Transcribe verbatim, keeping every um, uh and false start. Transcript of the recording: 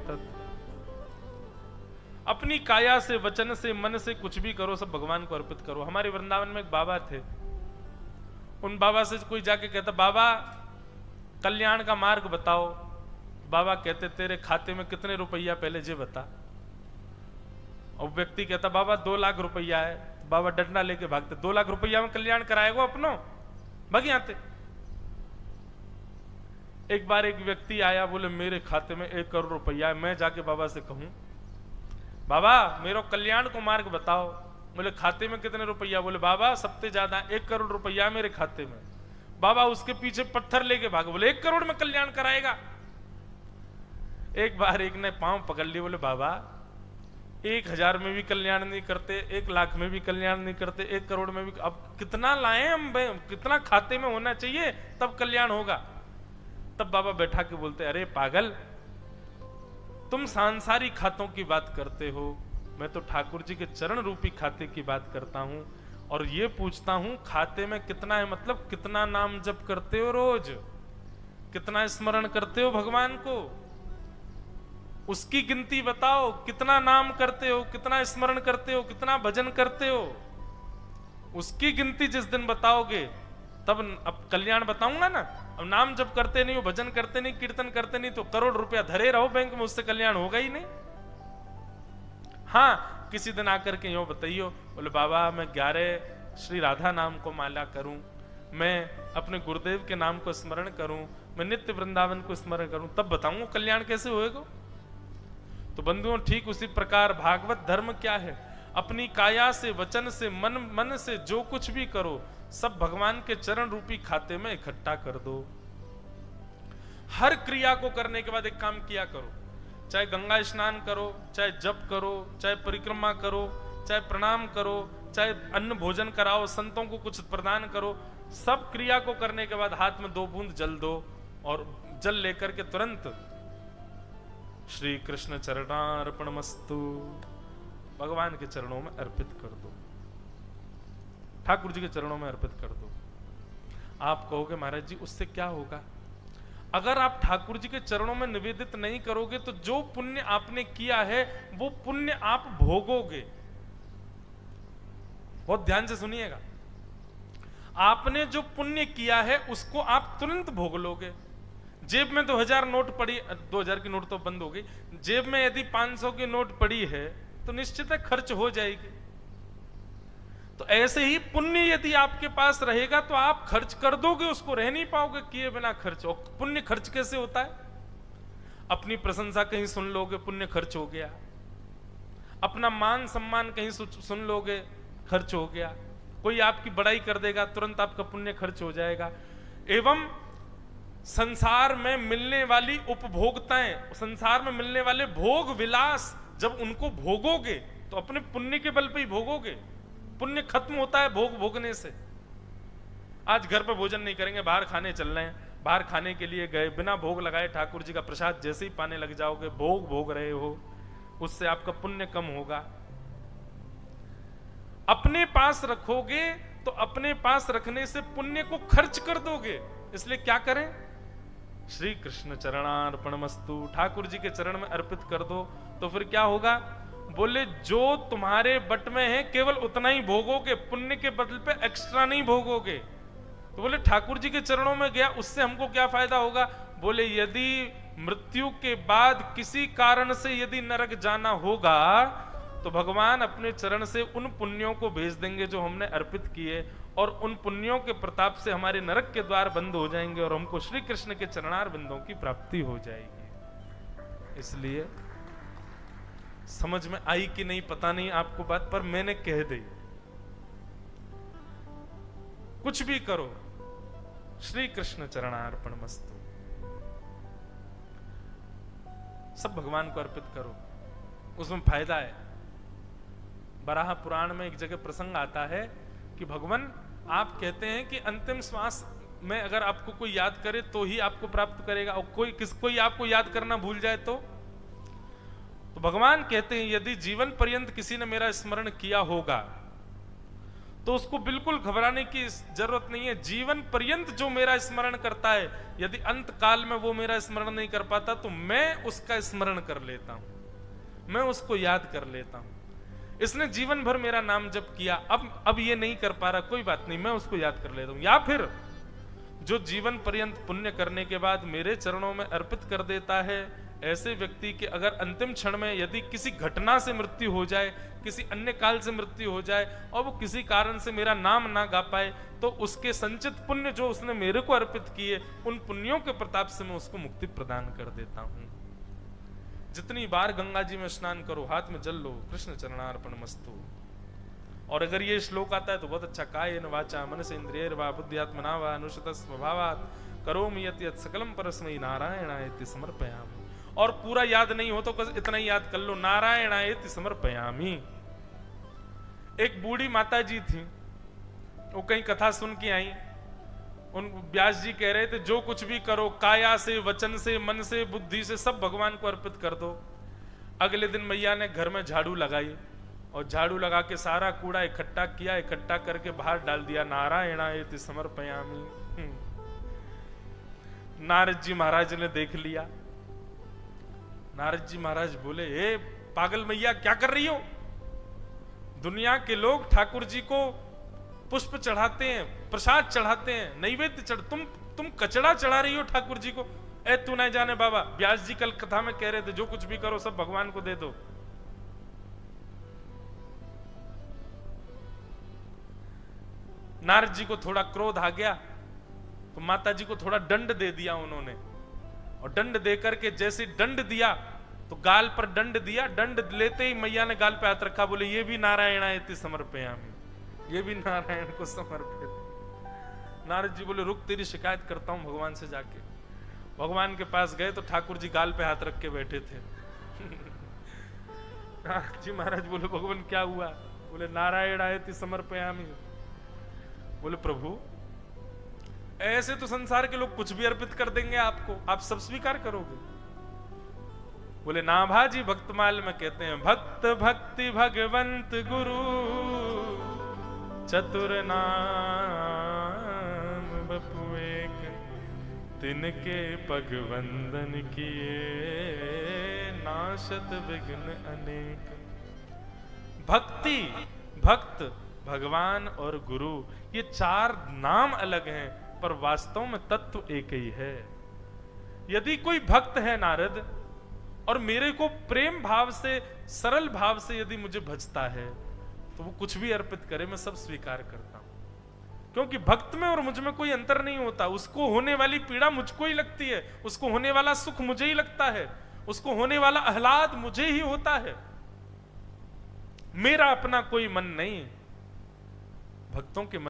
एतत्। अपनी काया से, वचन से, मन से कुछ भी करो, सब भगवान को अर्पित करो। हमारे वृंदावन में एक बाबा थे, उन बाबा से कोई जाके कहता, बाबा कल्याण का मार्ग बताओ। बाबा कहते, तेरे खाते में कितने रुपया पहले जे बता। और व्यक्ति कहता, बाबा दो लाख रुपया है। बाबा डंडा लेके भागते, दो लाख रुपया में कल्याण कराएगो अपनो, भागी आते। एक बार एक व्यक्ति आया, बोले मेरे खाते में एक करोड़ रुपया है, मैं जाके बाबा से कहूं, बाबा मेरे कल्याण को मार्ग बताओ। बोले खाते में कितने रुपया? बोले बाबा सबसे ज्यादा एक करोड़ रुपया मेरे खाते में। बाबा उसके पीछे पत्थर लेके भागे, बोले एक करोड़ में कल्याण कराएगा। एक बार एक ने पांव पकड़ लिए, बोले बाबा एक हजार में भी कल्याण नहीं करते, एक लाख में भी कल्याण नहीं करते, एक करोड़ में भी, अब कितना लाए हम, कितना खाते में होना चाहिए तब कल्याण होगा। तब बाबा बैठा के बोलते, अरे पागल, तुम सांसारिक खातों की बात करते हो, मैं तो ठाकुर जी के चरण रूपी खाते की बात करता हूं। और ये पूछता हूं खाते में कितना है, मतलब कितना नाम जप करते हो रोज, कितना स्मरण करते हो भगवान को, उसकी गिनती बताओ। कितना नाम करते हो, कितना स्मरण करते हो, कितना भजन करते हो, उसकी गिनती जिस दिन बताओगे तब अब कल्याण बताऊंगा ना। अब नाम जब करते नहीं हो, भजन करते नहीं, कीर्तन करते नहीं, तो करोड़ रुपया धरे रहो बैंक में, उससे कल्याण होगा ही नहीं। हाँ किसी दिन आकर के यूं बताइयो, बोले बाबा मैं ग्यारह श्री राधा नाम को माला करूं, मैं अपने गुरुदेव के नाम को स्मरण करूं, मैं नित्य वृंदावन को स्मरण करूं, तब बताऊंगा कल्याण कैसे होएगा। तो बंधुओं ठीक उसी प्रकार भागवत धर्म क्या है, अपनी काया से, वचन से, मन मन से जो कुछ भी करो सब भगवान के चरण रूपी खाते में इकट्ठा कर दो। हर क्रिया को करने के बाद एक काम किया करो, चाहे गंगा स्नान करो, चाहे जप करो, चाहे परिक्रमा करो, चाहे प्रणाम करो, चाहे अन्न भोजन कराओ, संतों को कुछ प्रदान करो, सब क्रिया को करने के बाद हाथ में दो बूंद जल दो और जल लेकर के तुरंत श्री कृष्ण चरणार्पणमस्तु भगवान के चरणों में अर्पित कर दो, ठाकुर जी के चरणों में अर्पित कर दो। आप कहोगे महाराज जी उससे क्या होगा? अगर आप ठाकुर जी के चरणों में निवेदित नहीं करोगे तो जो पुण्य आपने किया है वो पुण्य आप भोगोगे। बहुत ध्यान से सुनिएगा, आपने जो पुण्य किया है उसको आप तुरंत भोग लोगे। जेब में दो हजार नोट पड़ी, दो हजार की नोट तो बंद हो गई, जेब में यदि पांच सौ की नोट पड़ी है तो निश्चित है खर्च हो जाएगी। तो ऐसे ही पुण्य यदि आपके पास रहेगा तो आप खर्च कर दोगे उसको, रह नहीं पाओगे किए बिना खर्च। और पुण्य खर्च कैसे होता है? अपनी प्रशंसा कहीं सुन लोगे, पुण्य खर्च हो गया। अपना मान सम्मान कहीं सुन लोगे, खर्च हो गया। कोई आपकी बड़ाई कर देगा, तुरंत आपका पुण्य खर्च हो जाएगा। एवं संसार में मिलने वाली उपभोक्ताएं, संसार में मिलने वाले भोग विलास जब उनको भोगोगे तो अपने पुण्य के बल पे ही भोगोगे। पुण्य खत्म होता है भोग भोगने से। आज घर पर भोजन नहीं करेंगे, बाहर खाने चल रहे हैं, बाहर खाने के लिए गए, बिना भोग लगाए ठाकुर जी का प्रसाद जैसे ही पाने लग जाओगे, भोग भोग रहे हो, उससे आपका पुण्य कम होगा। अपने पास रखोगे तो अपने पास रखने से पुण्य को खर्च कर दोगे। इसलिए क्या करें? श्री कृष्ण चरणार्पणमस्तु, ठाकुर जी के चरण में अर्पित कर दो। तो फिर क्या होगा? बोले जो तुम्हारे बट में है केवल उतना ही भोगोगे, पुण्य के बदल पे एक्स्ट्रा नहीं भोगोगे। तो बोले ठाकुर जी के चरणों में गया उससे हमको क्या फायदा होगा? बोले यदि मृत्यु के बाद किसी कारण से यदि नरक जाना होगा तो भगवान अपने चरण से उन पुण्यों को भेज देंगे जो हमने अर्पित किए, और उन पुण्यों के प्रताप से हमारे नरक के द्वार बंद हो जाएंगे और हमको श्री कृष्ण के चरणार बिंदों की प्राप्ति हो जाएगी। इसलिए समझ में आई कि नहीं पता नहीं आपको बात, पर मैंने कह दी, कुछ भी करो श्री कृष्ण चरणार्पणमस्तु, सब भगवान को अर्पित करो, उसमें फायदा है। बराह पुराण में एक जगह प्रसंग आता है कि भगवान आप कहते हैं कि अंतिम श्वास में अगर आपको कोई याद करे तो ही आपको प्राप्त करेगा, और कोई किस कोई आपको याद करना भूल जाए तो तो भगवान कहते हैं यदि जीवन पर्यंत किसी ने मेरा स्मरण किया होगा तो उसको बिल्कुल घबराने की जरूरत नहीं है। जीवन पर्यंत जो मेरा स्मरण करता है, यदि अंत काल में वो मेरा स्मरण नहीं कर पाता तो मैं उसका स्मरण कर लेता हूं, मैं उसको याद कर लेता हूं। इसने जीवन भर मेरा नाम जप किया, अब अब ये नहीं कर पा रहा, कोई बात नहीं, मैं उसको याद कर लेता हूं। या फिर जो जीवन पर्यंत पुण्य करने के बाद मेरे चरणों में अर्पित कर देता है, ऐसे व्यक्ति के अगर अंतिम क्षण में यदि किसी घटना से मृत्यु हो जाए, किसी अन्य काल से मृत्यु हो जाए और वो किसी कारण से मेरा नाम ना गा पाए, तो उसके संचित पुण्य जो उसने मेरे को अर्पित किए, उन पुण्यों के प्रताप से मैं उसको मुक्ति प्रदान कर देता हूं। जितनी बार गंगा जी में स्नान करो, हाथ में जल लो, कृष्ण चरणार्पण मस्तु। और अगर ये श्लोक आता है तो बहुत अच्छा, कायेन वाचा मनस इंद्रियैर्वा बुद्ध्यात्मना वा अनुशत स्वभावात् करोमि यत् यत् सकलम परस्मै नारायणायति समर्पयामि। और पूरा याद नहीं हो तो इतना ही याद कर लो, नारायणायति समर्पयामि। एक बूढ़ी माता जी थी, वो कहीं कथा सुन के आई, उन व्यास जी कह रहे थे जो कुछ भी करो, काया से, वचन से, मन से, बुद्धि से, सब भगवान को अर्पित कर दो। अगले दिन मैया ने घर में झाड़ू लगाई और झाड़ू लगा के सारा कूड़ा इकट्ठा किया, इकट्ठा करके बाहर डाल दिया, नारायणायति समर्पयामि। नारद जी महाराज ने देख लिया। नारद जी महाराज बोले, हे पागल मैया, क्या कर रही हो? दुनिया के लोग ठाकुर जी को पुष्प चढ़ाते हैं, प्रसाद चढ़ाते हैं, नैवेद्य चढ़, तुम तुम कचड़ा चढ़ा रही हो ठाकुर जी को। ए तू नहीं जाने बाबा, व्यास जी कल कथा में कह रहे थे जो कुछ भी करो सब भगवान को दे दो। नारद जी को थोड़ा क्रोध आ गया तो माता जी को थोड़ा दंड दे दिया उन्होंने, और दंड देकर के जैसे दंड दिया तो गाल पर दंड दिया, दंड लेते ही मैया ने गाल पे हाथ रखा, बोले ये भी नारायणायति समर्पयामि, ये भी नारायण को समर्पित। नारद जी बोले रुक, तेरी शिकायत करता हूं भगवान से जाके। भगवान के पास गए तो ठाकुर जी गाल पे हाथ रख के बैठे थे। नारद जी महाराज बोले भगवान क्या हुआ? बोले नारायणायति समर्पयामि। बोले प्रभु ऐसे तो संसार के लोग कुछ भी अर्पित कर देंगे आपको, आप सब स्वीकार करोगे? बोले नाभाजी भक्तमाल में कहते हैं, भक्त भक्ति भगवंत गुरु चतुर नाम बपु एक, तिनके पग वंदन किए नाशत विघ्न अनेक। भक्ति, भक्त, भगवान और गुरु, ये चार नाम अलग हैं पर वास्तव में तत्व एक ही है। यदि कोई भक्त है नारद और मेरे को प्रेम भाव से, सरल भाव से यदि मुझे भजता है तो वो कुछ भी अर्पित करे, मैं सब स्वीकार करता हूं। क्योंकि भक्त में और मुझ में कोई अंतर नहीं होता। उसको होने वाली पीड़ा मुझको ही लगती है, उसको होने वाला सुख मुझे ही लगता है, उसको होने वाला आह्लाद मुझे ही होता है। मेरा अपना कोई मन नहीं, भक्तों के मन